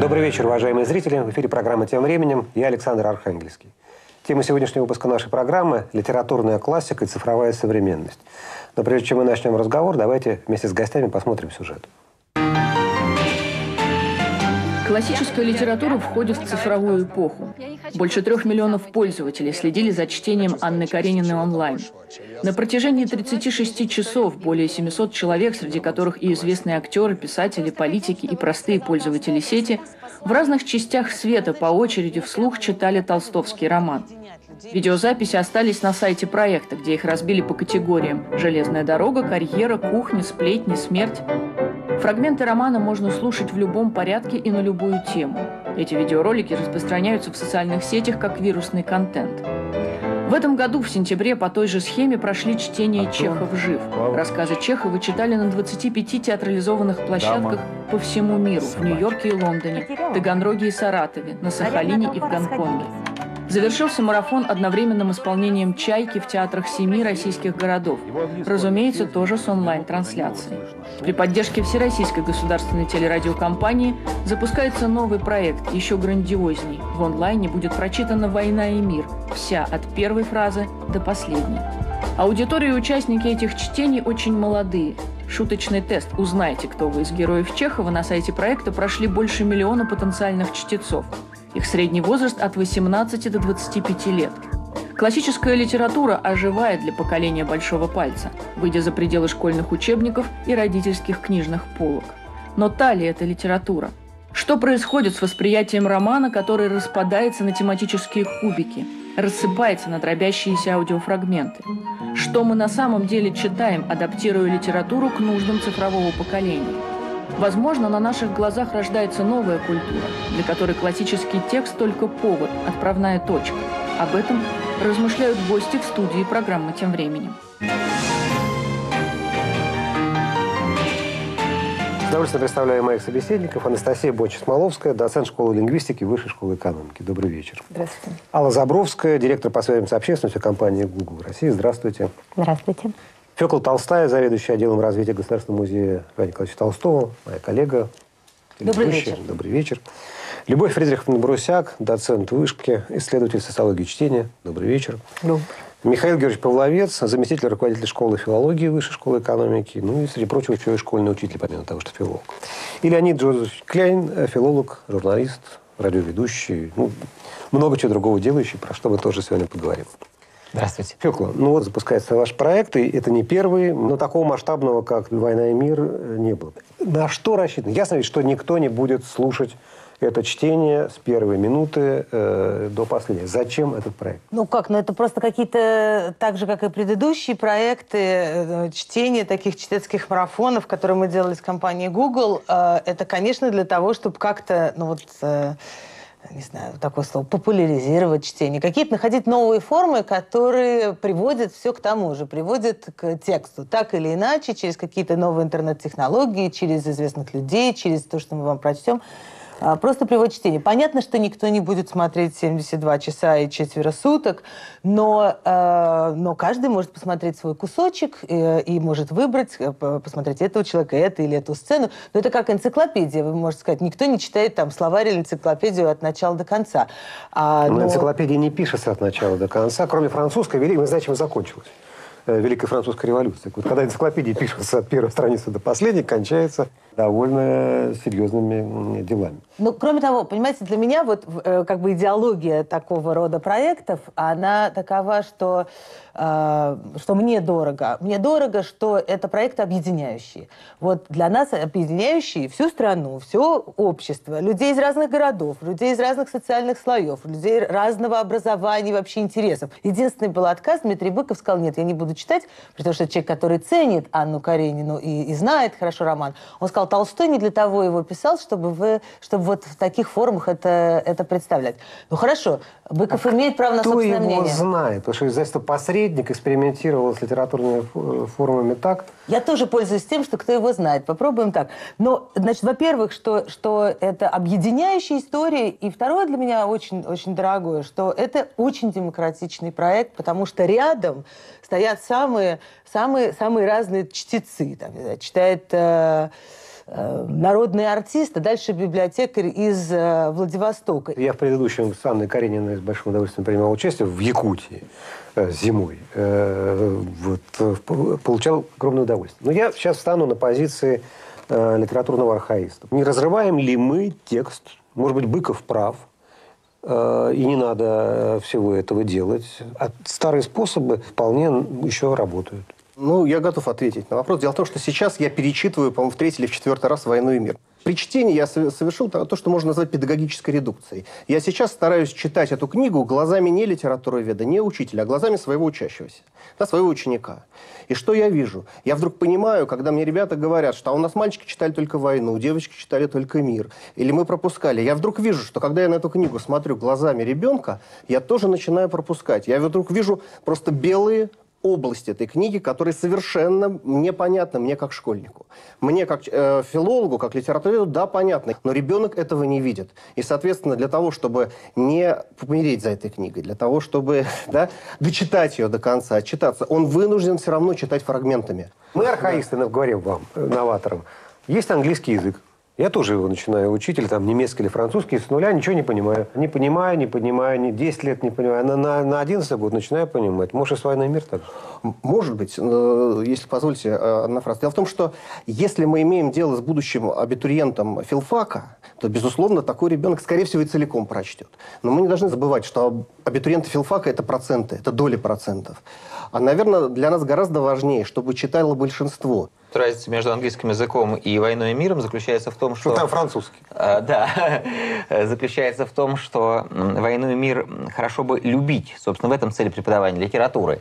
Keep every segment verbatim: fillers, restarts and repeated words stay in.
Добрый вечер, уважаемые зрители. В эфире программа «Тем временем». Я Александр Архангельский. Тема сегодняшнего выпуска нашей программы – литературная классика и цифровая современность. Но прежде чем мы начнем разговор, давайте вместе с гостями посмотрим сюжет. Классическая литература входит в цифровую эпоху. Больше трех миллионов пользователей следили за чтением Анны Карениной онлайн. На протяжении тридцати шести часов более семисот человек, среди которых и известные актеры, писатели, политики и простые пользователи сети, в разных частях света по очереди вслух читали толстовский роман. Видеозаписи остались на сайте проекта, где их разбили по категориям: «Железная дорога», «Карьера», «Кухня», «Сплетни», «Смерть». Фрагменты романа можно слушать в любом порядке и на любую тему. Эти видеоролики распространяются в социальных сетях как вирусный контент. В этом году, в сентябре, по той же схеме прошли чтение «Чехов жив». Рассказы Чехова читали на двадцати пяти театрализованных площадках по всему миру: в Нью-Йорке и Лондоне, Таганроге и Саратове, на Сахалине и в Гонконге. Завершился марафон одновременным исполнением «Чайки» в театрах семи российских городов. Разумеется, тоже с онлайн-трансляцией. При поддержке Всероссийской государственной телерадиокомпании запускается новый проект, еще грандиозней. В онлайне будет прочитана «Война и мир», вся, от первой фразы до последней. Аудитория и участники этих чтений очень молодые. Шуточный тест «Узнайте, кто вы из героев Чехова» на сайте проекта прошли больше миллиона потенциальных чтецов. Их средний возраст от восемнадцати до двадцати пяти лет. Классическая литература оживает для поколения большого пальца, выйдя за пределы школьных учебников и родительских книжных полок. Но та ли это литература? Что происходит с восприятием романа, который распадается на тематические кубики, рассыпается на дробящиеся аудиофрагменты? Что мы на самом деле читаем, адаптируя литературу к нуждам цифрового поколения? Возможно, на наших глазах рождается новая культура, для которой классический текст только повод, отправная точка. Об этом размышляют гости в студии программы «Тем временем». С удовольствием представляю моих собеседников. Анастасия Бонча-Смоловская, доцент школы лингвистики Высшей школы экономики. Добрый вечер. Здравствуйте. Алла Забровская, директор по связям с общественностью компании Google России. Здравствуйте. Здравствуйте. Фёкла Толстая, заведующая отделом развития Государственного музея Льва Николаевича Толстого, моя коллега. Добрый вечер. Добрый вечер. Любовь Фридриховна Брусяк, доцент Вышки, исследователь социологии чтения. Добрый вечер. Добрый. Михаил Георгиевич Павловец, заместитель руководителя школы филологии Высшей школы экономики, ну и, среди прочего, еще и школьный учитель, помимо того, что филолог. И Леонид Джозефович Кляйн, филолог, журналист, радиоведущий, ну, много чего другого делающий, про что мы тоже сегодня поговорим. Здравствуйте. Фёкла, ну вот запускается ваш проект, и это не первый, но такого масштабного, как «Война и мир», не было. На что рассчитано? Ясно ведь, что никто не будет слушать это чтение с первой минуты э, до последней. Зачем этот проект? Ну как, ну это просто какие-то, так же, как и предыдущие проекты, э, чтения таких чтецких марафонов, которые мы делали с компанией Google, э, это, конечно, для того, чтобы как-то, ну вот... Э, не знаю, такое слово, популяризировать чтение. Какие-то находить новые формы, которые приводят все к тому же, приводят к тексту. Так или иначе, через какие-то новые интернет-технологии, через известных людей, через то, что мы вам прочтем. Просто приводит к чтению. Понятно, что никто не будет смотреть семьдесят два часа и четверо суток, но, э, но каждый может посмотреть свой кусочек и, и может выбрать, посмотреть этого человека, это или эту сцену. Но это как энциклопедия. Вы можете сказать, никто не читает там словарь или энциклопедию от начала до конца. А, но... но энциклопедия не пишется от начала до конца, кроме французской, великой, мы знаем, чем закончилась. Великой французской революции. Вот когда энциклопедия пишется от первой страницы до последней, кончается довольно серьезными делами. Ну, кроме того, понимаете, для меня вот э, как бы идеология такого рода проектов, она такова, что, э, что мне дорого. Мне дорого, что это проекты объединяющие. Вот для нас объединяющие всю страну, все общество, людей из разных городов, людей из разных социальных слоев, людей разного образования, вообще интересов. Единственный был отказ, Дмитрий Быков сказал, нет, я не буду читать, потому что человек, который ценит Анну Каренину и, и знает хорошо роман, он сказал, Толстой не для того его писал, чтобы, вы, чтобы вот в таких формах это, это представлять. Ну хорошо, Быков а имеет право на собственное мнение. Кто его знает? Потому что издательство «Посредник» экспериментировало с литературными формами так. Я тоже пользуюсь тем, что кто его знает. Попробуем так. Но, значит, во-первых, что, что это объединяющая история, и второе для меня очень, очень дорогое, что это очень демократичный проект, потому что рядом стоят самые, самые, самые разные чтецы. Там, читает... Э, э, народный артист, а дальше библиотекарь из э, Владивостока. Я в предыдущем с Анной Карениной с большим удовольствием принимал участие в Якутии э, зимой. Э, вот, э, получал огромное удовольствие. Но я сейчас встану на позиции э, литературного архаиста. Не разрываем ли мы текст? Может быть, Быков прав, э, и не надо всего этого делать. А старые способы вполне еще работают. Ну, я готов ответить на вопрос. Дело в том, что сейчас я перечитываю, по-моему, в третий или в четвертый раз «Войну и мир». При чтении я совершил то, что можно назвать педагогической редукцией. Я сейчас стараюсь читать эту книгу глазами не литературоведа, не учителя, а глазами своего учащегося, да, своего ученика. И что я вижу? Я вдруг понимаю, когда мне ребята говорят, что а у нас мальчики читали только «Войну», девочки читали только «Мир», или мы пропускали. Я вдруг вижу, что когда я на эту книгу смотрю глазами ребенка, я тоже начинаю пропускать. Я вдруг вижу просто белые область этой книги, которая совершенно непонятна мне как школьнику. Мне как э, филологу, как литературоведу, да, понятно, но ребенок этого не видит. И, соответственно, для того, чтобы не помереть за этой книгой, для того, чтобы да, дочитать ее до конца, отчитаться, он вынужден все равно читать фрагментами. Мы архаисты, да. Говорим вам, новаторам. Есть английский язык. Я тоже его начинаю учить, или там немецкий или французский, с нуля ничего не понимаю. Не понимаю, не понимаю, не десять лет не понимаю. На, на, на одиннадцатый год начинаю понимать. Может, и с «Войной и мир» так же? Может быть, если позволите, одна фраза. Дело в том, что если мы имеем дело с будущим абитуриентом филфака, то, безусловно, такой ребенок, скорее всего, и целиком прочтет. Но мы не должны забывать, что абитуриенты филфака – это проценты, это доли процентов. А, наверное, для нас гораздо важнее, чтобы читало большинство. Разница между английским языком и «Войной и миром» заключается в том, что... Ну, там французский. Э, да. Заключается в том, что «Войну и мир» хорошо бы любить. Собственно, в этом цель преподавания литературы.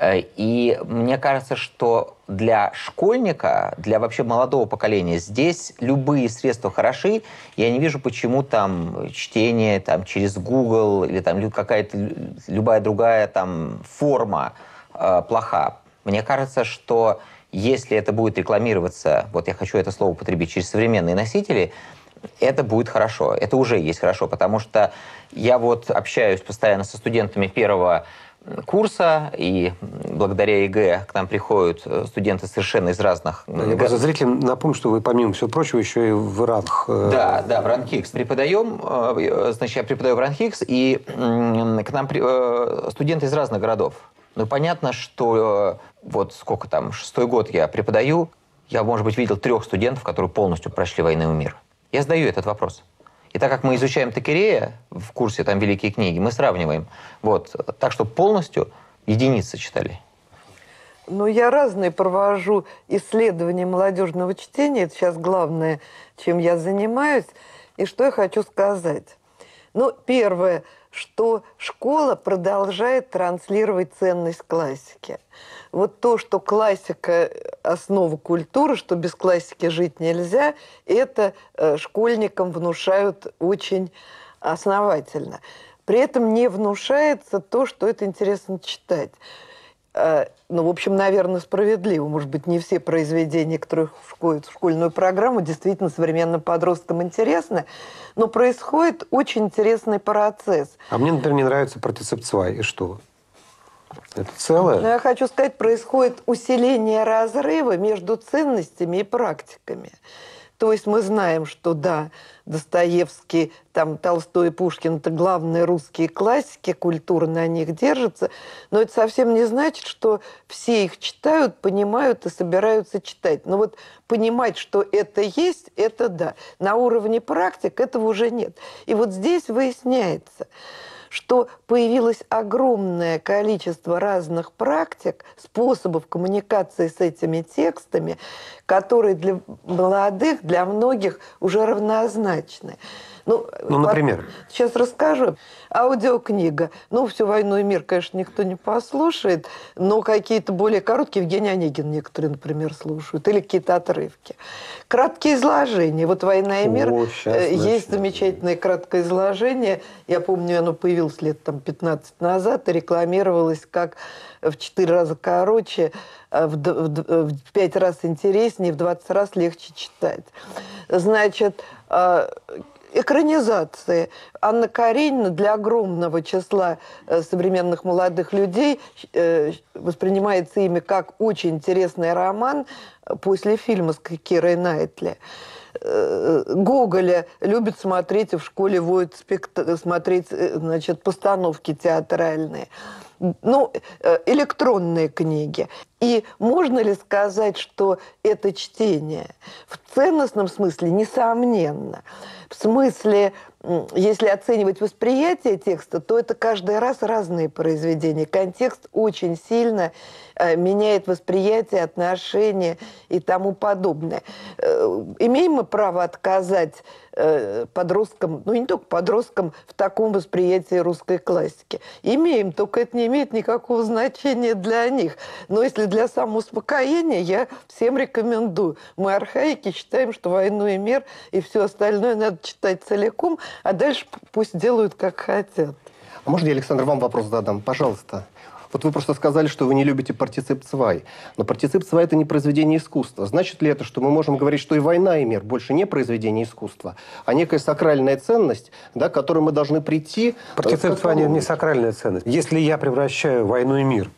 И мне кажется, что для школьника, для вообще молодого поколения здесь любые средства хороши. Я не вижу, почему там чтение там, через Google или там какая-то любая другая там форма э, плоха. Мне кажется, что если это будет рекламироваться, вот я хочу это слово употребить, через современные носители, это будет хорошо. Это уже есть хорошо, потому что я вот общаюсь постоянно со студентами первого курса, и благодаря ЕГЭ к нам приходят студенты совершенно из разных... Я просто зрителям напомню, что вы, помимо всего прочего, еще и в РАНХ... Да, да, в РАНХИКС преподаем. Значит, я преподаю в РАНХИКС, и к нам студенты из разных городов. Ну, понятно, что вот сколько там, шестой год я преподаю, я, может быть, видел трех студентов, которые полностью прошли «Войну и мир». Я задаю этот вопрос. И так как мы изучаем Такерея в курсе там «Великие книги», мы сравниваем. Вот, так что полностью единицы читали. Ну, я разные провожу исследования молодежного чтения. Это сейчас главное, чем я занимаюсь. И что я хочу сказать. Ну, первое, что школа продолжает транслировать ценность классики. Вот то, что классика – основа культуры, что без классики жить нельзя, это э, школьникам внушают очень основательно. При этом не внушается то, что это интересно читать. Э, ну, в общем, наверное, справедливо. Может быть, не все произведения, которые входят в школьную программу, действительно современным подросткам интересны, но происходит очень интересный процесс. А мне, например, не нравится «Протицепцвай». И что? Это целое? Но я хочу сказать, происходит усиление разрыва между ценностями и практиками. То есть мы знаем, что да, Достоевский, там, Толстой и Пушкин – это главные русские классики, культура на них держится, но это совсем не значит, что все их читают, понимают и собираются читать. Но вот понимать, что это есть, это да. На уровне практик этого уже нет. И вот здесь выясняется, что появилось огромное количество разных практик, способов коммуникации с этими текстами, которые для молодых, для многих уже равнозначны. Ну, ну например? Сейчас расскажу. Аудиокнига. Ну, всю «Войну и мир», конечно, никто не послушает, но какие-то более короткие, Евгений Онегин некоторые, например, слушают, или какие-то отрывки. Краткие изложения. Вот «Война и мир». О, есть замечательное краткое изложение. Я помню, оно появилось лет там, пятнадцать назад и рекламировалось как в четыре раза короче, в, в, в пять раз интереснее, в двадцать раз легче читать. Значит, экранизации. Анна Каренина для огромного числа э, современных молодых людей э, воспринимается ими как очень интересный роман после фильма с Кирой Найтли. Гоголя любят смотреть, и в школе водят спект... смотреть, значит, постановки театральные. Ну, электронные книги. И можно ли сказать, что это чтение? В ценностном смысле, несомненно. В смысле, если оценивать восприятие текста, то это каждый раз разные произведения. Контекст очень сильно э, меняет восприятие, отношения и тому подобное. Э, имеем мы право отказать э, подросткам, ну не только подросткам, в таком восприятии русской классики? Имеем, только это не имеет никакого значения для них. Но если для самоуспокоения, я всем рекомендую. Мы, архаики, считаем, что «Войну и мир» и все остальное надо читать целиком, а дальше пусть делают, как хотят. А можно я, Александр, вам вопрос задам? Пожалуйста. Вот вы просто сказали, что вы не любите партицип цвай. Но партицип цвай – это не произведение искусства. Значит ли это, что мы можем говорить, что и «Война и мир» больше не произведение искусства, а некая сакральная ценность, да, к которой мы должны прийти? Партицип цвай не сакральная ценность. Если я превращаю «Войну и мир»,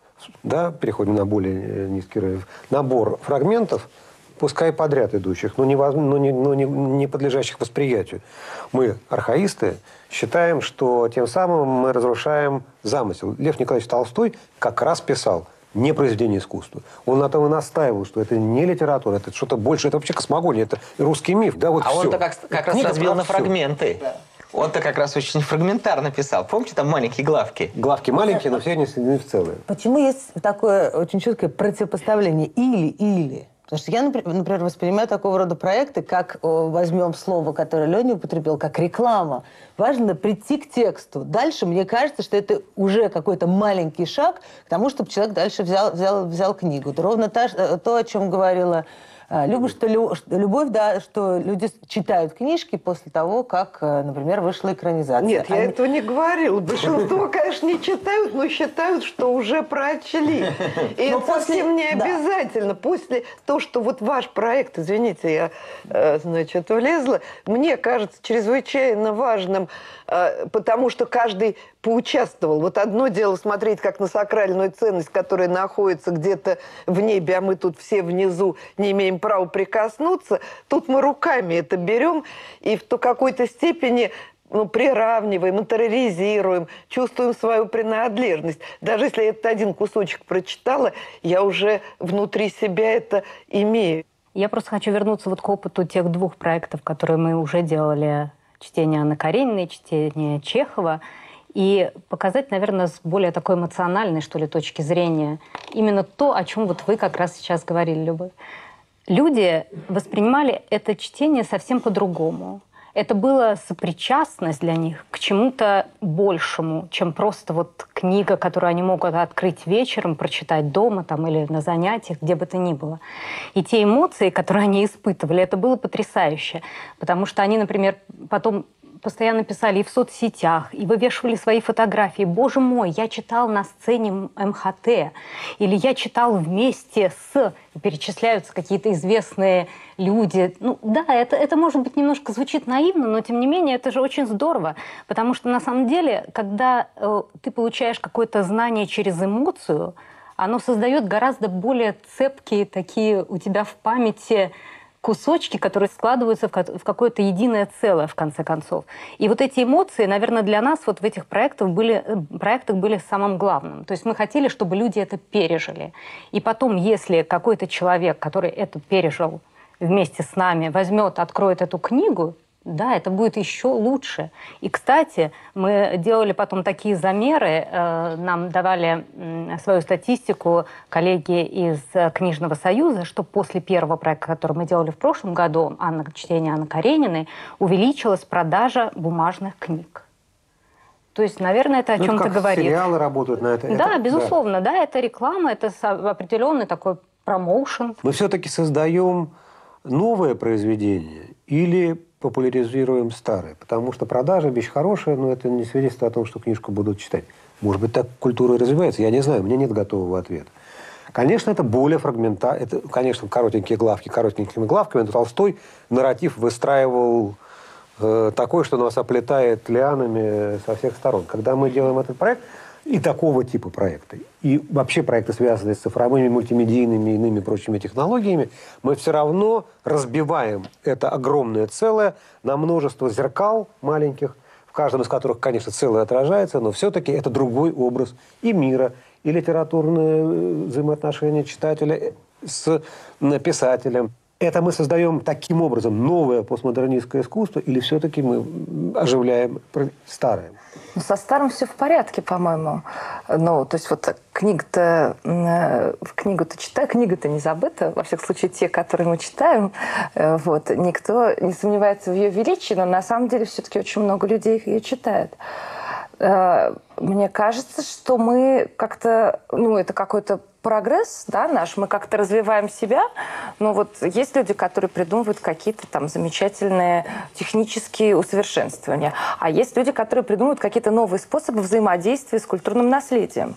да, переходим на более низкий уровень, набор фрагментов, пускай подряд идущих, но не, но не, но не, не подлежащих восприятию. Мы, архаисты, считаем, что тем самым мы разрушаем замысел. Лев Николаевич Толстой как раз писал не произведение искусства. Он на том и настаивал, что это не литература, это что-то больше, это вообще космогония, это русский миф. Да, вот а все. он-то как, как раз разбил на фрагменты. Да. Он-то как раз очень фрагментарно писал. Помните, там маленькие главки? Главки маленькие, но все они соединены в целое. Почему есть такое очень четкое противопоставление «или-или»? Потому что я, например, воспринимаю такого рода проекты, как, возьмем слово, которое Леня употребил, как реклама. Важно прийти к тексту. Дальше, мне кажется, что это уже какой-то маленький шаг к тому, чтобы человек дальше взял, взял, взял книгу. Это ровно та, то, о чем говорила Люба, что любовь, да, что люди читают книжки после того, как, например, вышла экранизация. Нет, я Они... этого не говорила. Большинство, конечно, не читают, но считают, что уже прочли. И это совсем не обязательно. После того, что вот ваш проект, извините, я, значит, влезла, мне кажется чрезвычайно важным, потому что каждый поучаствовал. Вот одно дело смотреть как на сакральную ценность, которая находится где-то в небе, а мы тут все внизу не имеем права прикоснуться. Тут мы руками это берем и в какой-то степени ну, приравниваем, терроризируем, чувствуем свою принадлежность. Даже если я этот один кусочек прочитала, я уже внутри себя это имею. Я просто хочу вернуться вот к опыту тех двух проектов, которые мы уже делали. Чтение Анны Карениной, чтение Чехова. И показать, наверное, с более такой эмоциональной, что ли, точки зрения именно то, о чем вот вы как раз сейчас говорили, Любовь. Люди воспринимали это чтение совсем по-другому. Это была сопричастность для них к чему-то большему, чем просто вот книга, которую они могут открыть вечером, прочитать дома там, или на занятиях, где бы то ни было. И те эмоции, которые они испытывали, это было потрясающе. Потому что они, например, потом постоянно писали и в соцсетях, и вывешивали свои фотографии. Боже мой, я читал на сцене эм ха тэ. Или я читал вместе с... И перечисляются какие-то известные люди. Ну да, это, это, может быть, немножко звучит наивно, но, тем не менее, это же очень здорово. Потому что, на самом деле, когда э, ты получаешь какое-то знание через эмоцию, оно создает гораздо более цепкие такие у тебя в памяти кусочки, которые складываются в какое-то единое целое, в конце концов. И вот эти эмоции, наверное, для нас вот в этих проектах были, проектах были самым главным. То есть мы хотели, чтобы люди это пережили. И потом, если какой-то человек, который это пережил вместе с нами, возьмет, откроет эту книгу, да, это будет еще лучше. И, кстати, мы делали потом такие замеры, э, нам давали э, свою статистику коллеги из э, Книжного союза, что после первого проекта, который мы делали в прошлом году, Анна, чтение Анны Карениной, увеличилась продажа бумажных книг. То есть, наверное, это о ну, чем-то говорит. Сериалы работают на это. Да, это, безусловно, да. да, это реклама, это определенный такой промоушен. Мы все-таки создаем новое произведение или популяризируем старое? Потому что продажа вещь хорошая, но это не свидетельствует о том, что книжку будут читать. Может быть, так культура и развивается? Я не знаю, у меня нет готового ответа. Конечно, это более фрагментарно. Это, конечно, коротенькие главки коротенькими главками, но Толстой нарратив выстраивал э, такой, что нас оплетает лианами со всех сторон. Когда мы делаем этот проект, и такого типа проекты, и вообще проекты, связанные с цифровыми, мультимедийными и иными прочими технологиями, мы все равно разбиваем это огромное целое на множество зеркал маленьких, в каждом из которых, конечно, целое отражается, но все-таки это другой образ и мира, и литературные взаимоотношения читателя с писателем. Это мы создаем таким образом новое постмодернистское искусство, или все-таки мы оживляем старое? Ну, со старым все в порядке, по-моему. Ну, то есть вот книга-то, э, книгу-то читаю, книга-то не забыта. Во всяком случае, те, которые мы читаем, э, вот, никто не сомневается в ее величии, но на самом деле все-таки очень много людей ее читает. Э, мне кажется, что мы как-то, ну, это какой-то прогресс, да, наш, мы как-то развиваем себя, но вот есть люди, которые придумывают какие-то там замечательные технические усовершенствования, а есть люди, которые придумывают какие-то новые способы взаимодействия с культурным наследием.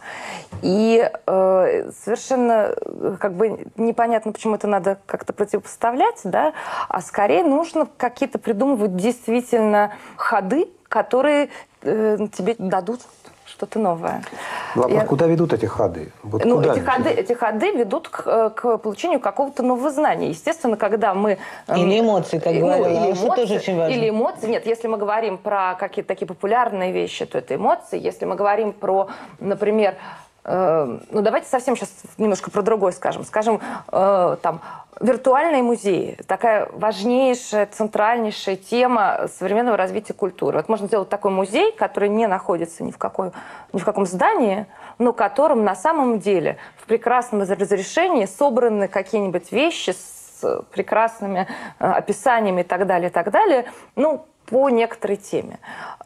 И э, совершенно как бы непонятно, почему это надо как-то противопоставлять, да, а скорее нужно какие-то придумывать действительно ходы, которые э, тебе дадут что-то новое. Вопрос, Я... куда ведут эти ходы? Вот ну, куда эти, ходы, эти ходы ведут к, к получению какого-то нового знания. Естественно, когда мы... Или эмоции, как ну, говорила, или что эмоции, тоже очень важно. Или эмоции. Нет, если мы говорим про какие-то такие популярные вещи, то это эмоции. Если мы говорим про, например, э, ну давайте совсем сейчас немножко про другое скажем. Скажем, э, там, виртуальные музеи. Такая важнейшая, центральнейшая тема современного развития культуры. Вот можно сделать такой музей, который не находится ни в, какой, ни в каком здании, но которым на самом деле в прекрасном разрешении собраны какие-нибудь вещи с прекрасными описаниями и так далее, и так далее, ну, по некоторой теме.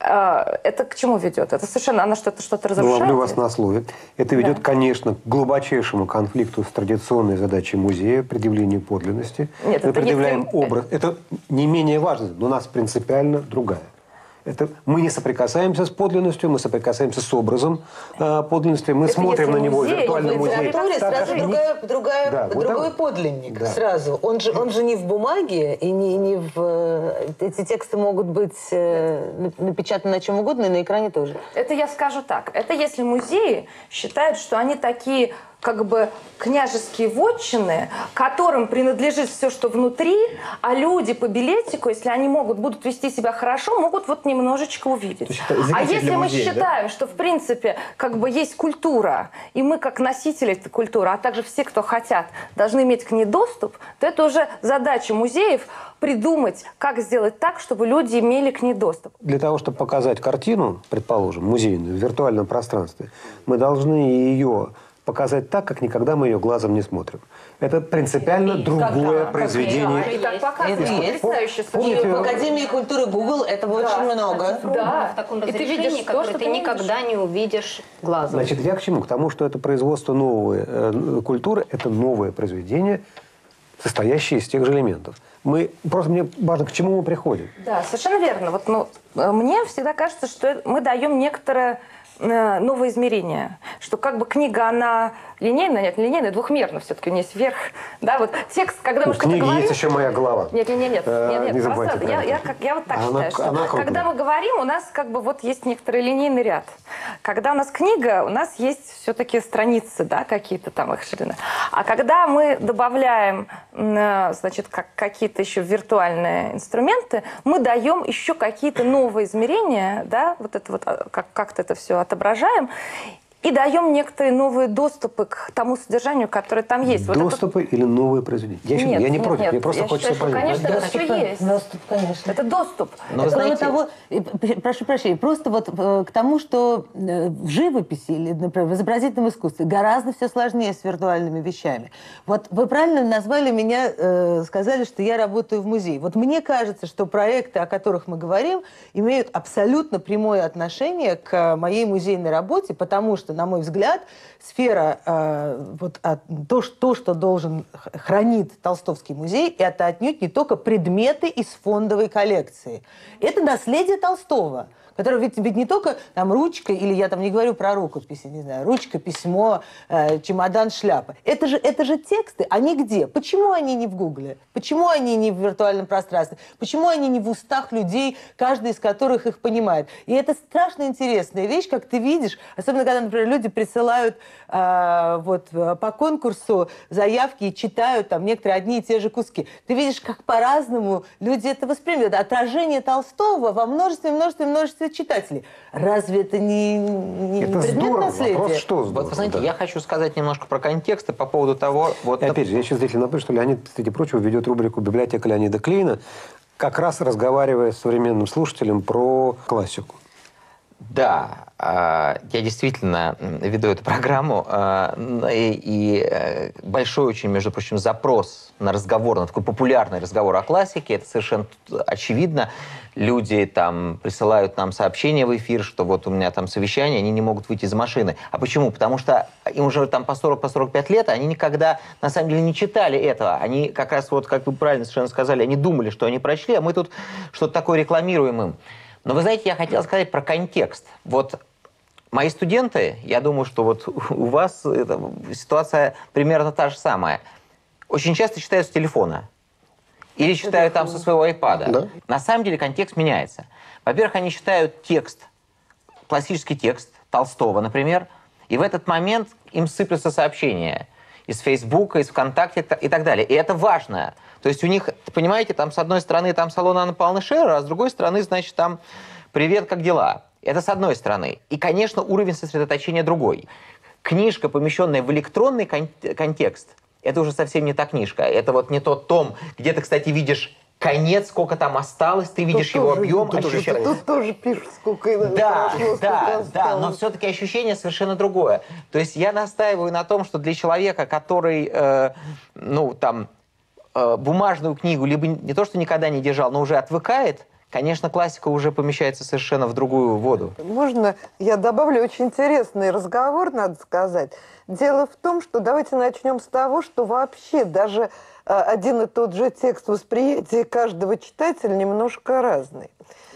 Это к чему ведет? Это совершенно, она что-то что-то разрушает? Ловлю вас на слове. Это ведет, да. конечно, к глубочайшему конфликту с традиционной задачей музея, предъявлению подлинности. Нет, Мы это предъявляем если... образ. Это не менее важно, но у нас принципиально другая. Это мы не соприкасаемся с подлинностью, мы соприкасаемся с образом э, подлинности, мы это смотрим на него, музей, виртуальный музей. В литературе Так, сразу как- другая, другая, Да, вот другой так. подлинник. Да. Сразу. Он же, он же не в бумаге, и не, не в... э, Эти тексты могут быть э, напечатаны на чем угодно, и на экране тоже. Это я скажу так. Это если музеи считают, что они такие как бы княжеские вотчины, которым принадлежит все, что внутри, а люди по билетику, если они могут, будут вести себя хорошо, могут вот немножечко увидеть. есть это А зритель если для мы музея, да? считаем, что в принципе как бы есть культура, и мы как носители этой культуры, а также все, кто хотят, должны иметь к ней доступ, то это уже задача музеев придумать, как сделать так, чтобы люди имели к ней доступ. Для того, чтобы показать картину, предположим, музейную, в виртуальном пространстве, мы должны ее показать так, как никогда мы ее глазом не смотрим. Это принципиально другое произведение. И так показывают, Это есть. потрясающе И совершенно. в Академии культуры Google этого очень много. Да, В таком и ты разрешении, видишь то, которое что ты ты не никогда не увидишь глазом. Значит, я к чему? К тому, что это производство новой э, культуры, это новое произведение, состоящее из тех же элементов. Мы, просто мне важно, к чему мы приходим. Да, совершенно верно. Вот, ну, э, мне всегда кажется, что мы даем некоторое э, новое измерение. Что как бы книга, она линейная, нет, не линейная, двухмерная все-таки, у нее есть вверх. Да, вот текст, когда мы У что-то книги говорим... есть еще моя голова. Нет, нет, нет, нет, Э, нет, нет, не просто забывайте про я, это. я, как, я вот так Она- считаю, что она крупная. когда мы говорим, у нас как бы вот есть некоторый линейный ряд. Когда у нас книга, у нас есть все-таки страницы, да, какие-то там их ширина. А когда мы добавляем, м, значит, как, какие-то еще виртуальные инструменты, мы даем еще какие-то новые измерения, да, вот это вот, а, как, как-то это все отображаем, и даем некоторые новые доступы к тому содержанию, которое там есть. Вот это- Доступы или новые произведения? Я, еще- Нет, я не нет, против, нет, мне просто я хочется считаю, что, понять. конечно, это все есть. Доступ, конечно. Это доступ. Но, Кроме знаете, того, и, п- прошу прощения, просто вот э, к тому, что э, в живописи или, например, в изобразительном искусстве гораздо все сложнее с виртуальными вещами. Вот вы правильно назвали меня, э, сказали, что я работаю в музее. Вот мне кажется, что проекты, о которых мы говорим, имеют абсолютно прямое отношение к моей музейной работе, потому что, что, на мой взгляд, сфера, э, вот, а, то, что, то, что должен хранит Толстовский музей, это отнюдь не только предметы из фондовой коллекции. Это наследие Толстого, которое ведь, ведь не только там ручка, или я там не говорю про рукописи, не знаю, ручка, письмо, э, чемодан, шляпа. Это же, это же тексты, они где? Почему они не в Гугле? Почему они не в виртуальном пространстве? Почему они не в устах людей, каждый из которых их понимает? И это страшно интересная вещь, как ты видишь, особенно когда, например, люди присылают э, вот, по конкурсу заявки и читают там некоторые одни и те же куски. Ты видишь, как по-разному люди это воспринимают. Отражение Толстого во множестве, множестве, множестве читателей. Разве это не, не, Это не предмет здорово. наследия? Вопрос, что здорово, Вот, вы знаете, да. я хочу сказать немножко про контекст и по поводу того... Вот, И опять же, я еще зрителям напомню, что Леонид, среди прочего, ведет рубрику «Библиотека Леонида Клейна», как раз разговаривая с современным слушателем про классику. Да, я действительно веду эту программу, и большой очень, между прочим, запрос на разговор, на такой популярный разговор о классике, это совершенно очевидно. Люди там присылают нам сообщения в эфир, что вот у меня там совещание, они не могут выйти из машины. А почему? Потому что им уже там по сорок, по сорок пять лет, они никогда, на самом деле, не читали этого. Они как раз, вот, как вы правильно совершенно сказали, они думали, что они прочли, а мы тут что-то такое рекламируем им. Но вы знаете, я хотел сказать про контекст. Вот мои студенты, я думаю, что вот у вас это, ситуация примерно та же самая. Очень часто читают с телефона. Или читают там со своего айпада. Да. На самом деле контекст меняется. Во-первых, они читают текст, классический текст Толстого, например, и в этот момент им сыплются сообщения из Фейсбука, из ВКонтакте и так далее. И это важно. То есть у них, понимаете, там с одной стороны там салон Анны Павловны Шерер, а с другой стороны, значит, там «Привет, как дела?». Это с одной стороны. И, конечно, уровень сосредоточения другой. Книжка, помещенная в электронный кон- контекст, это уже совсем не та книжка. Это вот не тот том, где ты, кстати, видишь конец, сколько там осталось, ты видишь Тут его тоже- объем, тут, ощущение. тут тоже пишут, сколько иногда Да, прошло, да, сколько да, но осталось. все-таки ощущение совершенно другое. То есть я настаиваю на том, что для человека, который, э, ну, там, э, бумажную книгу либо не то, что никогда не держал, но уже отвыкает, конечно, классика уже помещается совершенно в другую воду. Можно я добавлю очень интересный разговор, надо сказать. Дело в том, что давайте начнем с того, что вообще даже э, один и тот же текст восприятия каждого читателя немножко разный.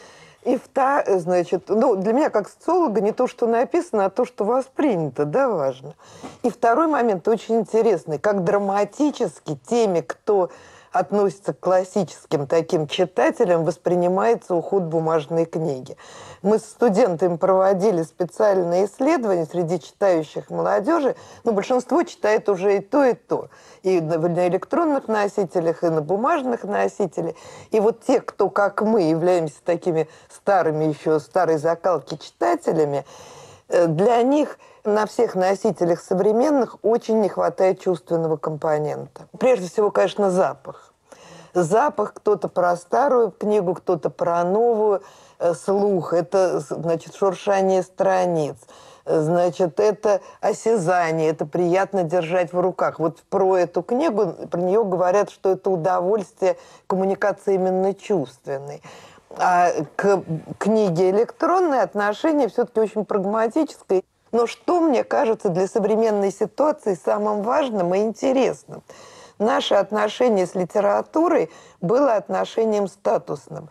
И вта, значит, ну, для меня как социолога не то, что написано, а то, что воспринято, да, важно. И второй момент очень интересный, как драматически теми, кто относится к классическим таким читателям, воспринимается уход бумажной книги. Мы с студентами проводили специальные исследования среди читающих молодежи, но большинство читает уже и то, и то. И на, на электронных носителях, и на бумажных носителях. И вот те, кто, как мы, являемся такими старыми еще, старой закалки читателями, для них на всех носителях современных очень не хватает чувственного компонента. Прежде всего, конечно, запах. Запах, кто-то про старую книгу, кто-то про новую. Слух, это, значит, шуршание страниц. Значит, это осязание, это приятно держать в руках. Вот про эту книгу, про нее говорят, что это удовольствие коммуникации именно чувственной. А к книге электронное отношение все-таки очень прагматическое. Но что, мне кажется, для современной ситуации самым важным и интересным? Наше отношение с литературой было отношением статусным.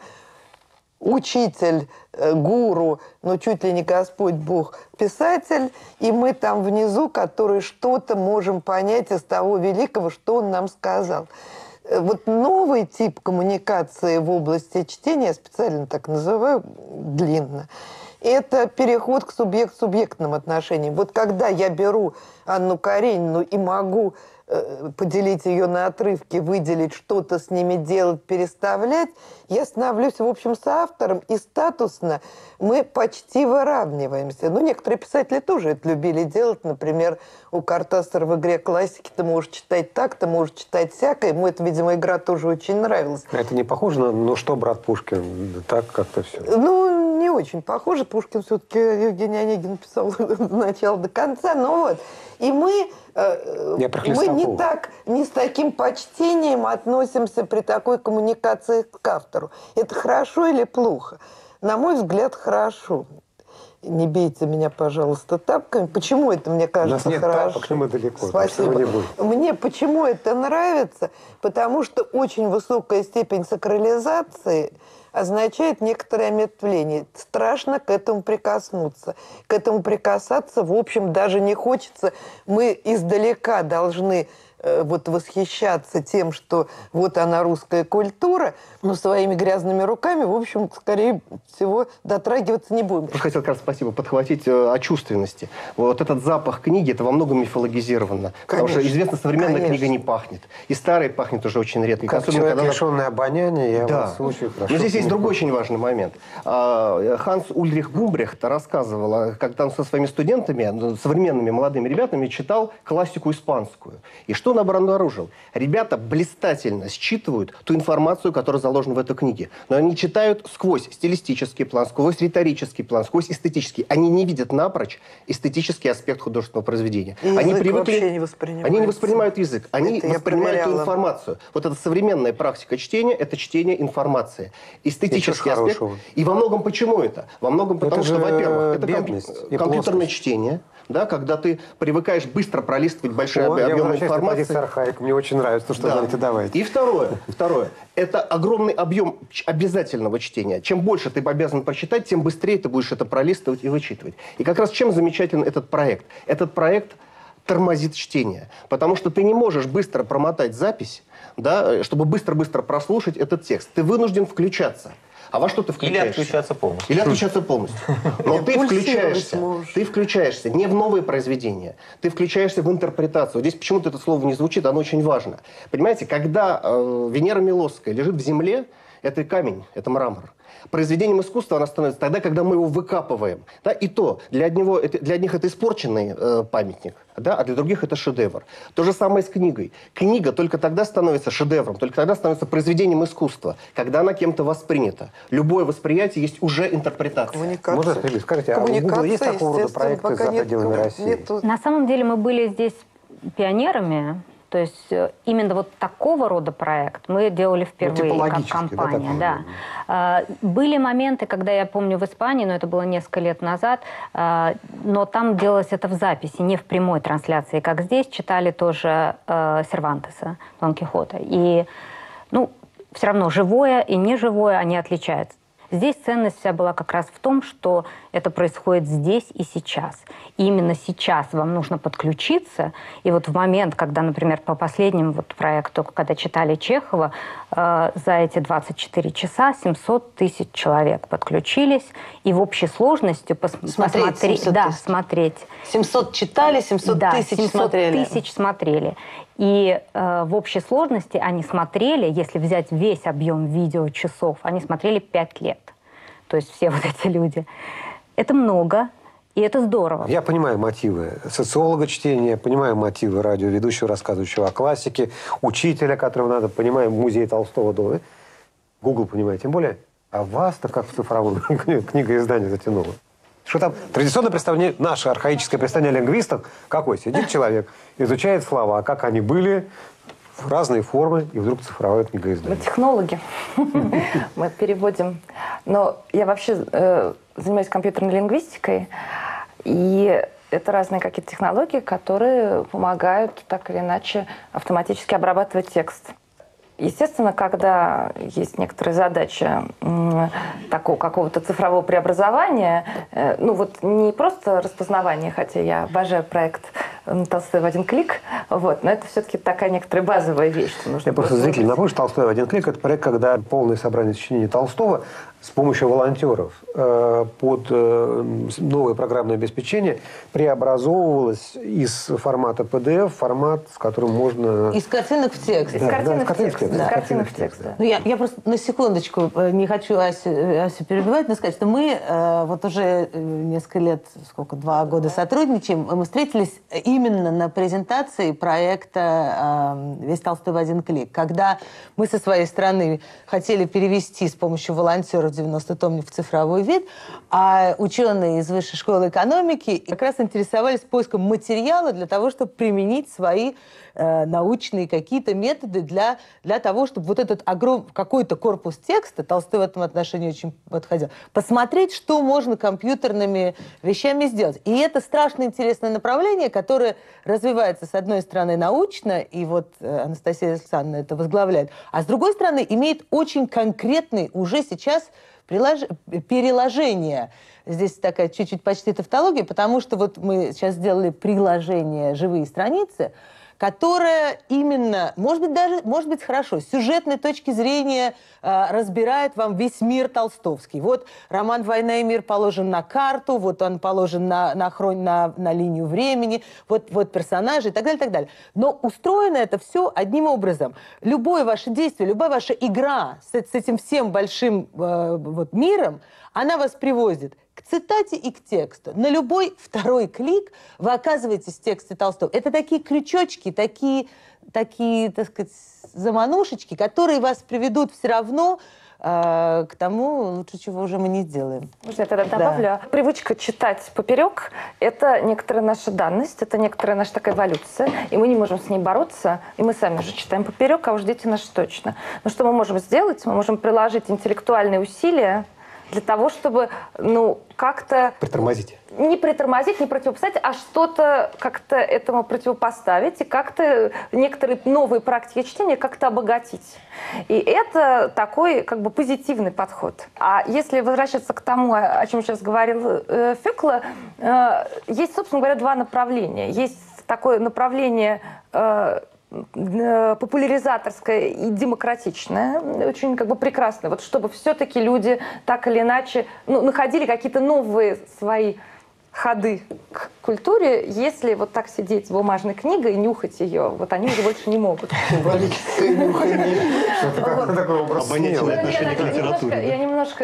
Учитель, гуру, ну чуть ли не Господь Бог, писатель, и мы там внизу, которые что-то можем понять из того великого, что он нам сказал. Вот новый тип коммуникации в области чтения, я специально так называю, длинно, это переход к субъект-субъектным отношениям. Вот когда я беру Анну Каренину и могу э, поделить ее на отрывки, выделить что-то с ними делать, переставлять, я становлюсь, в общем, соавтором, и статусно мы почти выравниваемся. Ну, некоторые писатели тоже это любили делать. Например, у Кортасара в «Игре классики» ты можешь читать так, ты можешь читать всякое. Ему эта, видимо, игра тоже очень нравилась. Это не похоже на «Ну что, брат Пушкин?» Так как-то все. Ну, не очень похоже. Пушкин все-таки Евгений Онегин писал с начала до конца. Ну вот. И мы, э, мы не, так, не с таким почтением относимся при такой коммуникации к автору. Это хорошо или плохо? На мой взгляд, хорошо. не бейте меня, пожалуйста, тапками. Почему это, мне кажется, У нас нет хорошо? тапок, но мы далеко. Спасибо. Не будем. Мне почему это нравится? Потому что очень высокая степень сакрализации означает некоторое омертвление. Страшно к этому прикоснуться. К этому прикасаться, в общем, даже не хочется. Мы издалека должны э, вот восхищаться тем, что вот она русская культура, но своими грязными руками, в общем, скорее всего, дотрагиваться не будем. Я хотел как раз, спасибо, подхватить э, о чувственности. Вот этот запах книги, это во многом мифологизировано. Потому что, известно, современная конечно. книга не пахнет. И старая пахнет уже очень редко. Как Особенно, человек, когда- лишенный обоняния, я Да. вас слушаю хорошо. Но здесь есть понимаю. другой очень важный момент. А, Ханс Ульрих Гумбрехт рассказывал, а, когда он со своими студентами, ну, современными молодыми ребятами, читал классику испанскую. И что он обнаружил? Ребята блистательно считывают ту информацию, которая заложена в этой книге. Но они читают сквозь стилистический план, сквозь риторический план, сквозь эстетический. Они не видят напрочь эстетический аспект художественного произведения. И они язык вообще не воспринимается. Они не воспринимают язык. Они Это я воспринимают ту проверяла. информацию. Вот эта современная практика чтения – это чтение информации. Эстетический Ничего аспект. хорошего. И во многом почему это? Во многом потому, Это что, же во-первых, это бедность компью- и компьютерное плоскость. чтение, да, когда ты привыкаешь быстро пролистывать большие О, я объемы возвращаюсь к позиции информации. архаик. Мне очень нравится то, что Да. говорите, давайте. И второе, второе, это огромный объем ч- обязательного чтения. Чем больше ты обязан прочитать, тем быстрее ты будешь это пролистывать и вычитывать. И как раз чем замечателен этот проект? Этот проект тормозит чтение. Потому что ты не можешь быстро промотать запись, да, чтобы быстро-быстро прослушать этот текст. Ты вынужден включаться. А во что ты Или включаешься? отключаться полностью. Или отключаться полностью. Но ты Пульсировать включаешься, можешь. ты включаешься не в новые произведения, ты включаешься в интерпретацию. Здесь почему-то это слово не звучит, оно очень важно. Понимаете, когда э, Венера Милосская лежит в земле, это камень, это мрамор. Произведением искусства она становится тогда, когда мы его выкапываем. Да? И то, для, одного, это, для одних это испорченный э, памятник, да? А для других это шедевр. То же самое с книгой. Книга только тогда становится шедевром, только тогда становится произведением искусства, когда она кем-то воспринята. Любое восприятие есть уже интерпретация. Коммуникация. Можно спросить? Скажите, а у Гугла есть Коммуникация, такого рода естественно, проекты за пока нет пределами комму- России? нету. На самом деле мы были здесь пионерами. То есть э, именно вот такого рода проект мы делали впервые как типологически, да, компания. такой, Да, А, были моменты, когда я помню в Испании, но это было несколько лет назад, а, но там делалось это в записи, не в прямой трансляции, как здесь читали тоже э, Сервантеса, Дон Кихота. И ну, все равно живое и неживое они отличаются. Здесь ценность вся была как раз в том, что это происходит здесь и сейчас. И именно сейчас вам нужно подключиться. И вот в момент, когда, например, по последнему вот проекту, когда читали Чехова, э, за эти двадцать четыре часа семьсот тысяч человек подключились. И в общей сложности пос Смотреть посмотреть, семьсот да, тысяч. смотреть. семьсот читали, семьсот Да, тысяч семьсот смотрели. тысяч смотрели. И э, в общей сложности они смотрели, если взять весь объем видеочасов, они смотрели пять лет. То есть все вот эти люди. Это много, и это здорово. Я понимаю мотивы социолога чтения, понимаю мотивы радиоведущего, рассказывающего о классике, учителя, которого надо, понимаю, музей Толстого дома. Google понимает, тем более. А вас-то как в цифровом книгоиздании затянуло? Что там традиционное представление, наше архаическое представление о лингвистах, какой? Сидит человек, изучает слова, как они были, в разные формы, и вдруг цифровое Мы Ну, книгоиздание. технологи. Мы переводим. Но я вообще э, занимаюсь компьютерной лингвистикой, и это разные какие-то технологии, которые помогают так или иначе автоматически обрабатывать текст. Естественно, когда есть некоторые задачи м, такого какого-то цифрового преобразования, э, ну вот не просто распознавание, хотя я обожаю проект м, «Толстой в один клик», вот, но это все-таки такая некоторая базовая вещь, что нужно Я просто было зрителям сложить. напомню, что «Толстой в один клик» – это проект, когда полное собрание сочинений Толстого с помощью волонтеров э, под э, новое программное обеспечение преобразовывалось из формата пи ди эф в формат, с которым можно… Из картинок в текст. Из Да, картины да, в картинки текст. в текст. Из Да, картины в картинки в текст, текст, да. Ну, я, я просто на секундочку э, не хочу Асю, э, Асю перебивать, но сказать, что мы э, вот уже э, несколько лет, сколько, два года сотрудничаем, мы встретились именно на презентации проекта э, «Весь Толстой в один клик», когда мы со своей стороны хотели перевести с помощью волонтеров девяносто томник в цифровой вид, а ученые из Высшей школы экономики как раз интересовались поиском материала для того, чтобы применить свои э, научные какие-то методы для, для того, чтобы вот этот огромный какой-то корпус текста, Толстой в этом отношении очень подходил, посмотреть, что можно компьютерными вещами сделать. И это страшно интересное направление, которое развивается, с одной стороны, научно, и вот э, Анастасия Александровна это возглавляет, а с другой стороны, имеет очень конкретный уже сейчас прилож... переложение. Здесь такая чуть-чуть почти тавтология, потому что вот мы сейчас сделали приложение «Живые страницы», которая именно, может быть, даже, может быть, хорошо, с сюжетной точки зрения э, разбирает вам весь мир толстовский. Вот роман «Война и мир» положен на карту, вот он положен на, на, хрон, на, на линию времени, вот, вот персонажи и так далее, и так далее. Но устроено это все одним образом. Любое ваше действие, любая ваша игра с, с этим всем большим э, вот, миром, она вас приводит к цитате и к тексту. На любой второй клик вы оказываетесь в тексте Толстого. Это такие крючочки, такие, такие, так сказать, заманушечки, которые вас приведут все равно э, к тому, лучше чего уже мы не сделаем. Можно я тогда добавлю? Да. Привычка читать поперек – это некоторая наша данность, это некоторая наша такая эволюция, и мы не можем с ней бороться, и мы сами же читаем поперек, а уж дети наши точно. Но что мы можем сделать? Мы можем приложить интеллектуальные усилия для того, чтобы, ну, как-то... Притормозить. Не притормозить, не противопоставить, а что-то как-то этому противопоставить и как-то некоторые новые практики чтения как-то обогатить. И это такой как бы позитивный подход. А если возвращаться к тому, о чем сейчас говорил э, Фёкла, э, есть, собственно говоря, два направления. Есть такое направление... Э, популяризаторское и демократичное, очень как бы прекрасное, вот чтобы все-таки люди так или иначе ну, находили какие-то новые свои ходы к культуре, если вот так сидеть с бумажной книгой и нюхать ее, вот они уже больше не могут. Символическое нюхание. Что такое образ? Обонятельное отношение к литературе. Я немножко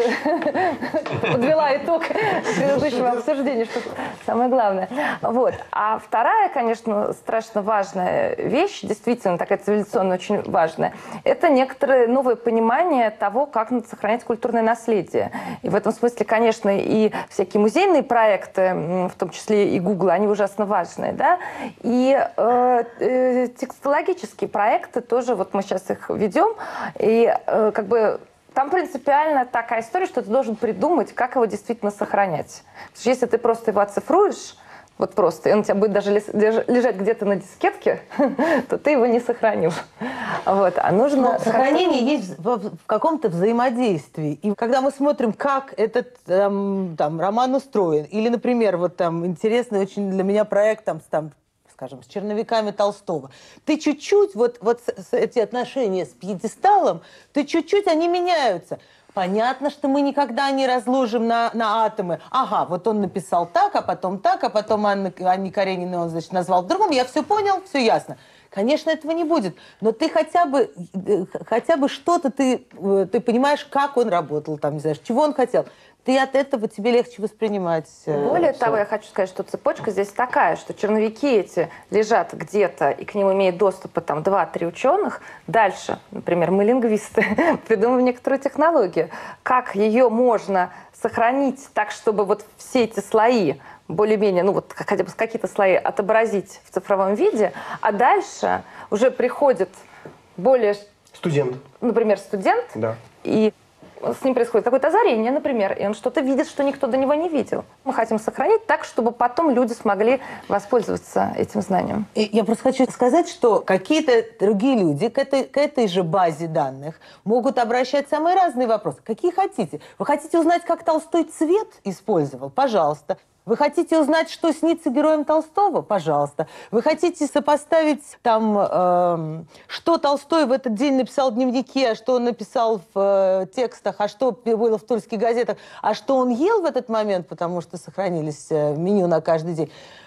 подвела итог предыдущего обсуждения, что самое главное. Вот. А вторая, конечно, страшно важная вещь, действительно такая цивилизационная, очень важная, это некоторое новое понимание того, как надо сохранять культурное наследие. И в этом смысле, конечно, и всякие музейные проекты, в том числе и Google, они ужасно важные, да, и э, э, текстологические проекты тоже, вот мы сейчас их ведем, и э, как бы там принципиально такая история, что ты должен придумать, как его действительно сохранять. Потому что если ты просто его оцифруешь, вот просто, и он у тебя будет даже лежать где-то на дискетке, то ты его не сохранил. Вот. А нужно... Но сохранение есть в, в каком-то взаимодействии. И когда мы смотрим, как этот там, там, роман устроен, или, например, вот там интересный очень для меня проект, там, там, скажем, с черновиками Толстого, ты чуть-чуть, вот, вот с, с, эти отношения с пьедесталом, ты чуть-чуть, они меняются. Понятно, что мы никогда не разложим на, на атомы. Ага, вот он написал так, а потом так, а потом Анна, Анне Карениной он, значит, назвал по-другому. Я все понял, все ясно. Конечно, этого не будет. Но ты хотя бы, хотя бы что-то, ты, ты понимаешь, как он работал, там, не знаешь, чего он хотел. Ты от этого тебе легче воспринимать. Более все. того, я хочу сказать, что цепочка здесь такая, что черновики эти лежат где-то, и к ним имеют доступ там два-три ученых. Дальше, например, мы лингвисты, придумываем некоторую технологию. Как ее можно сохранить так, чтобы вот все эти слои более-менее, ну вот хотя бы какие-то слои отобразить в цифровом виде, а дальше уже приходит более... Студент. Например, студент, да. И с ним происходит какое-то озарение, например, и он что-то видит, что никто до него не видел. Мы хотим сохранить так, чтобы потом люди смогли воспользоваться этим знанием. И я просто хочу сказать, что какие-то другие люди к этой, к этой же базе данных могут обращать самые разные вопросы. Какие хотите. Вы хотите узнать, как Толстой цвет использовал? Пожалуйста. Вы хотите узнать, что снится героям Толстого? Пожалуйста. Вы хотите сопоставить, там, э, что Толстой в этот день написал в дневнике, а что он написал в э, текстах, а что было в тульских газетах, а что он ел в этот момент, потому что сохранились э, меню на каждый день?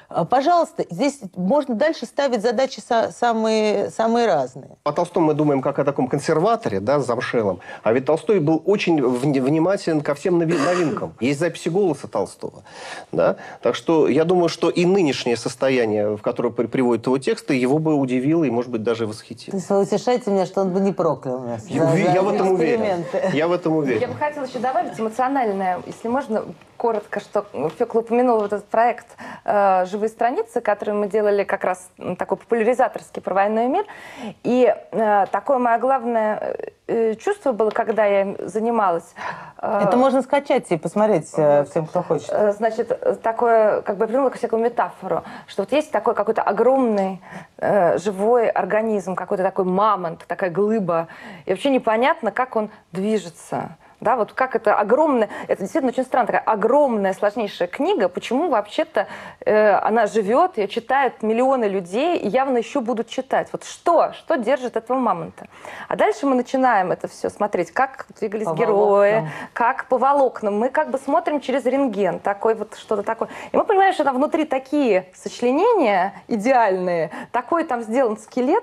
Пожалуйста, здесь можно дальше ставить задачи са- самые, самые разные. О Толстом мы думаем как о таком консерваторе, да, замшелом. А ведь Толстой был очень вни- внимателен ко всем нови- новинкам. Есть записи голоса Толстого. Да? Так что я думаю, что и нынешнее состояние, в которое при- приводят его тексты, его бы удивило и, может быть, даже восхитило. То есть вы утешаете меня, что он бы не проклял нас? Я, за- я за в этом уверен. эксперименты. Я в этом Я уверен. бы хотела еще добавить эмоциональное, если можно, коротко, что Фёкла упомянула вот этот проект э, «Живые страницы», который мы делали как раз м, такой популяризаторский про войну и мир. И э, такое мое главное э, чувство было, когда я им занималась. э, Это можно скачать и посмотреть э, всем, кто хочет. Э, Значит, э, такое, как бы я придумала всякую метафору, что вот есть такой какой-то огромный э, живой организм, какой-то такой мамонт, такая глыба, и вообще непонятно, как он движется. Да, вот как это огромная, это действительно очень странно, такая огромная, сложнейшая книга, почему вообще-то э, она живет, ее читают миллионы людей и явно еще будут читать. Вот что? Что держит этого мамонта? А дальше мы начинаем это все смотреть, как двигались По герои, волокнам. как по волокнам. Мы как бы смотрим через рентген, такой вот что-то такое. И мы понимаем, что там внутри такие сочленения идеальные, такой там сделан скелет,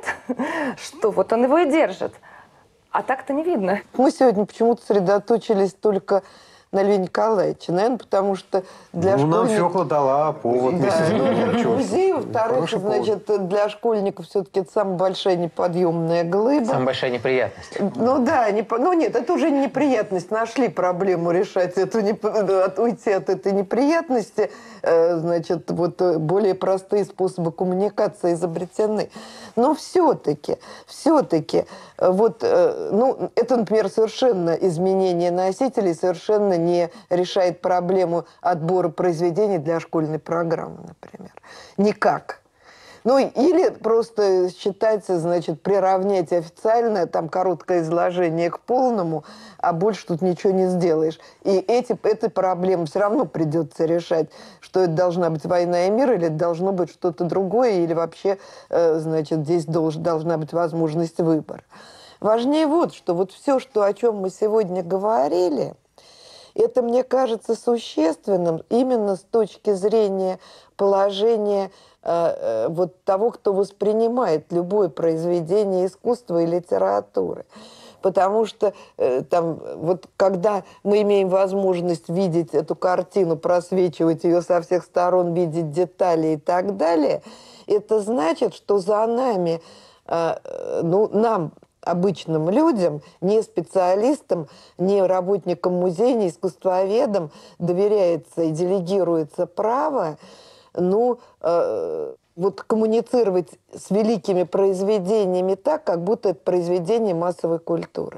что вот он его и держит. А так-то не видно. Мы сегодня почему-то сосредоточились только на Льве Николаевиче. Наверное, потому что для Ну, нам школьников... Фёкла дала повод Да, вместе с ну, другими. Чего ж. музей, во-вторых, Хороший повод. значит, для школьников все-таки это самая большая неподъемная глыба. Самая большая неприятность. Ну да, не, по- ну нет, это уже неприятность. Нашли проблему решать эту, неп- от- уйти от этой неприятности. Э, значит, вот э, более простые способы коммуникации изобретены. Но все-таки, все-таки, э, вот, э, ну, это, например, совершенно изменение носителей совершенно не решает проблему отбора произведений для школьной программы, например. Никак. Ну, или просто считается, значит, приравнять официальное, там, короткое изложение к полному, а больше тут ничего не сделаешь. И эти, эти проблемы все равно придется решать, что это должна быть «Война и мир», или это должно быть что-то другое, или вообще, э, значит, здесь долж, должна быть возможность выбора. Важнее вот, что вот все, что, о чем мы сегодня говорили, это, мне кажется, существенным именно с точки зрения положения э, э, вот того, кто воспринимает любое произведение искусства и литературы. Потому что э, там, вот, когда мы имеем возможность видеть эту картину, просвечивать ее со всех сторон, видеть детали и так далее, это значит, что за нами, э, э, ну, нам, обычным людям, не специалистам, не работникам музея, не искусствоведам доверяется и делегируется право, ну, э, вот коммуницировать с великими произведениями так, как будто это произведение массовой культуры.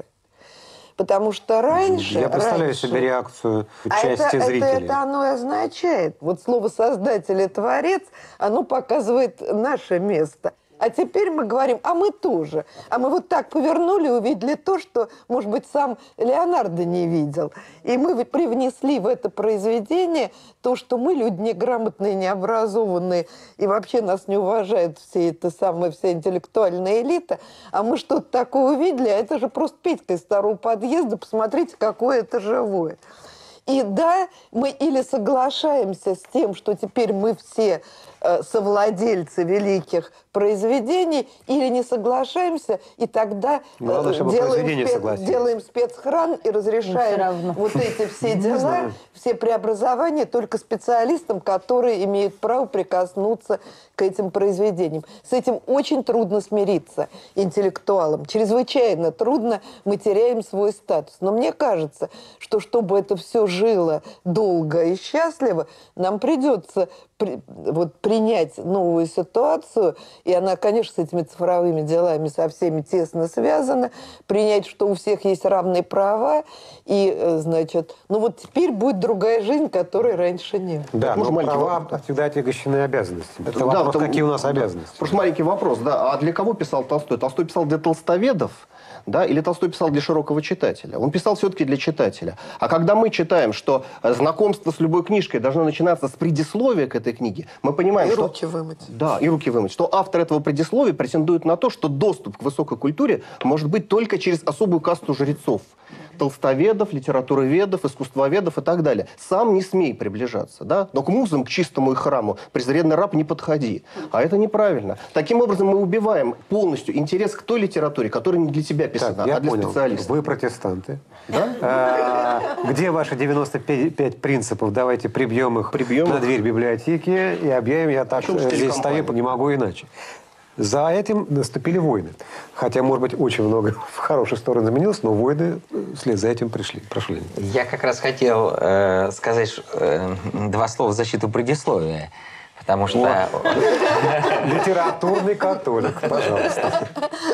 Потому что раньше... Я представляю раньше, себе реакцию а части это, зрителей. Это, это оно и означает. Вот слово «создатель» и «творец», оно показывает наше место. А теперь мы говорим, а мы тоже. А мы вот так повернули и увидели то, что, может быть, сам Леонардо не видел. И мы привнесли в это произведение то, что мы, люди неграмотные, необразованные, и вообще нас не уважают все это самое, вся интеллектуальная элита. А мы что-то такое увидели, а это же просто Петька из второго подъезда. Посмотрите, какое это живое. И да, мы или соглашаемся с тем, что теперь мы все э, совладельцы великих произведений, или не соглашаемся, и тогда э, Главное, чтобы делаем, произведение спец, согласилось. делаем спецхран и Ну, всё разрешаем равно. вот эти все Не дела, знаю. все преобразования только специалистам, которые имеют право прикоснуться к этим произведениям. С этим очень трудно смириться интеллектуалам. Чрезвычайно трудно, мы теряем свой статус. Но мне кажется, что чтобы это все жило долго и счастливо, нам придется при, вот, принять новую ситуацию, и она, конечно, с этими цифровыми делами со всеми тесно связана, принять, что у всех есть равные права, и, э, значит, ну вот теперь будет другая жизнь, которой раньше не было. Да, Может, но маленький права вопрос? всегда отягощены обязанностями. Это Да, вопрос, там- какие у нас да. обязанности. Просто маленький вопрос, да. А для кого писал Толстой? Толстой писал для толстоведов, да, или Толстой писал для широкого читателя? Он писал все-таки для читателя. А когда мы читаем, что э, знакомство с любой книжкой должно начинаться с предисловия к этой книге, мы понимаем, И что... руки вымыть. Да, и руки вымыть. Что автор этого предисловия претендует на то, что доступ к высокой культуре может быть только через особую касту жрецов. толстоведов, литературоведов, искусствоведов и так далее. Сам не смей приближаться, да? Но к музам, к чистому и храму, презренный раб, не подходи. А это неправильно. Таким образом, мы убиваем полностью интерес к той литературе, которая не для тебя писана, Так, я а для понял. специалистов. Вы протестанты. Да? А, где ваши девяносто пять принципов? Давайте прибьем их Прибьем на их. дверь библиотеки и объявим, я так Причем э, в здесь телекомпании. стою, не могу иначе. За этим наступили войны. Хотя, может быть, очень много в хорошую сторону изменилось, но войны вслед за этим пришли. Прошу, Леонид. Я как раз хотел э, сказать э, два слова в защиту предисловия. Потому что... Литературный католик, пожалуйста.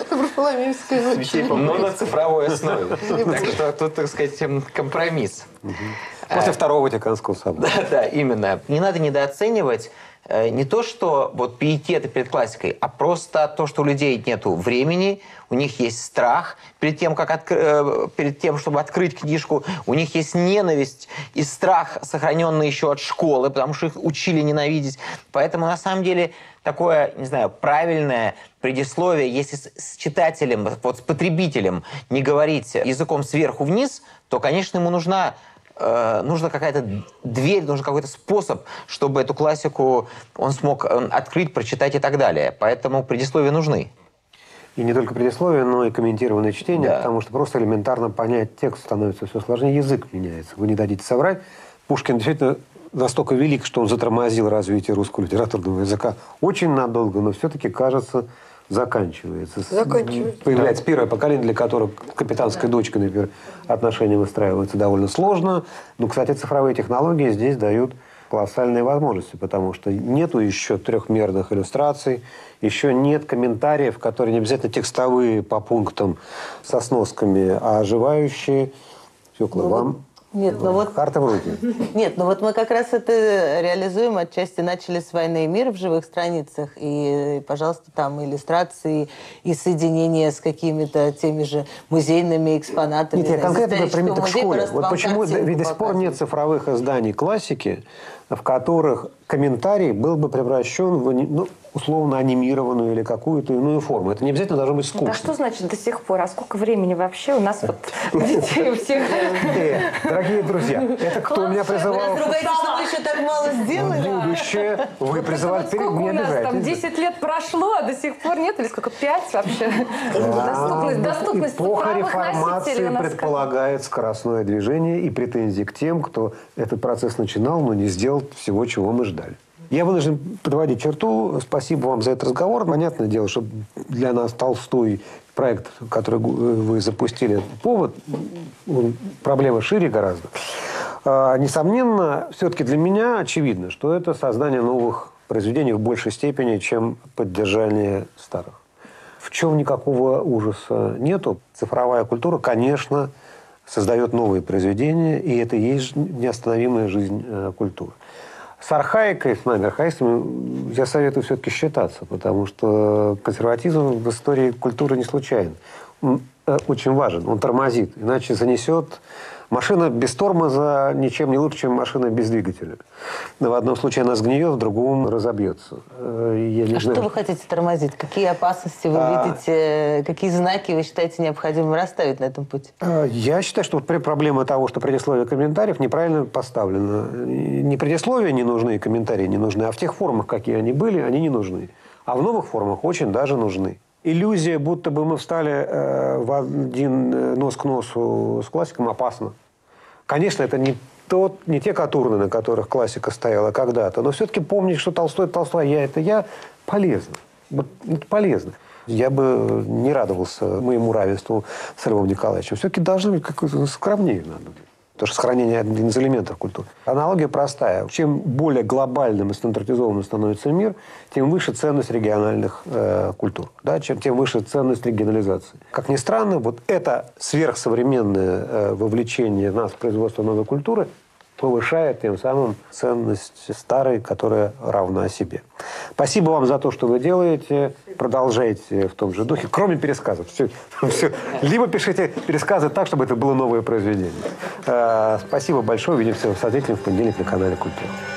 Ну, на цифровой основе. Так что тут, так сказать, компромисс. После Второго Ватиканского собора. Да, да, именно. Не надо недооценивать э, не то, что вот пиетета перед классикой, а просто то, что у людей нету времени, у них есть страх перед тем, как откр... э, перед тем, чтобы открыть книжку, у них есть ненависть и страх, сохраненный еще от школы, потому что их учили ненавидеть. Поэтому, на самом деле, такое, не знаю, правильное предисловие, если с, с читателем, вот с потребителем не говорить языком сверху вниз, то, конечно, ему нужна нужна какая-то дверь, нужен какой-то способ, чтобы эту классику он смог открыть, прочитать и так далее. Поэтому предисловия нужны. И не только предисловие, но и комментированное чтение, Да. потому что просто элементарно понять текст становится все сложнее, язык меняется. Вы не дадите соврать. Пушкин действительно настолько велик, что он затормозил развитие русского литературного языка очень надолго, но все-таки, кажется, заканчивается. Заканчивается. Появляется первое поколение, для которого капитанской дочкой, например, отношения выстраиваются довольно сложно. Но, кстати, цифровые технологии здесь дают колоссальные возможности, потому что нету еще трехмерных иллюстраций, еще нет комментариев, которые не обязательно текстовые по пунктам со сносками, а оживающие. Фёкла, Ну, вам Нет, ну вот... карта в руки. Нет, ну вот мы как раз это реализуем. Отчасти начали с «Войны и мира» в живых страницах. И, пожалуйста, там иллюстрации и соединения с какими-то теми же музейными экспонатами. Нет, я знаю, из конкретно говорю про исторического метод музея, школы. просто Вот вам почему картинку ведь до сих пор нет показывают. цифровых изданий классики, в которых комментарий был бы превращен в, ну, условно анимированную или какую-то иную форму. Это не обязательно должно быть скучно. Да что значит до сих пор? А сколько времени вообще у нас вот у детей у всех? Э, дорогие друзья, это кто меня Вы призывал нас ругаете, что мы еще так мало сделали? в будущее? Вы призывали Вот перед сколько не у нас там? обижайтесь. десять лет прошло, а до сих пор нет? Или сколько? пять вообще? Доступность, доступность Эпоха цифровых носителей реформации у нас предполагает скоростное движение и претензии к тем, кто этот процесс начинал, но не сделал всего, чего мы ждали. Я вынужден подводить черту. Спасибо вам за этот разговор. Понятное дело, что для нас Толстой проект, который вы запустили, повод, он, проблема шире гораздо. А, несомненно, все-таки для меня очевидно, что это создание новых произведений в большей степени, чем поддержание старых. В чем никакого ужаса нету. Цифровая культура, конечно, создает новые произведения, и это и есть неостановимая жизнь э, культуры. С архаикой, с нами, архаистами, я советую все-таки считаться, потому что консерватизм в истории культуры не случайен. Он э, очень важен, он тормозит, иначе занесет. Машина без тормоза ничем не лучше, чем машина без двигателя. В одном случае она сгниет, в другом разобьется. Э, я не А знаю, что вы хотите тормозить? Какие опасности вы А- видите? Какие знаки вы считаете необходимым расставить на этом пути? Э, Я считаю, что при- проблема того, что предисловие комментариев неправильно поставлено. И не предисловия не нужны, и комментарии не нужны, а в тех формах, какие они были, они не нужны. А в новых формах очень даже нужны. Иллюзия, будто бы мы встали э, в один э, нос к носу с классиком, опасна. Конечно, это не, тот, не те катурны, на которых классика стояла когда-то, но все-таки помнить, что Толстой – это Толстой, я – это я, полезно. Вот это полезно. Я бы не радовался моему равенству с Львом Николаевичем. Все-таки должны быть как-то скромнее надо быть. Потому что сохранение один из элементов культуры. Аналогия простая. Чем более глобальным и стандартизованным становится мир, тем выше ценность региональных э, культур. Да? Чем, тем выше ценность регионализации. Как ни странно, вот это сверхсовременное э, вовлечение нас в производство новой культуры повышает тем самым ценность старой, которая равна себе. Спасибо вам за то, что вы делаете. Продолжайте в том же духе, кроме пересказов. Все, все. Либо пишите пересказы так, чтобы это было новое произведение. Спасибо большое. Увидимся с зрителями в понедельник на канале «Культура».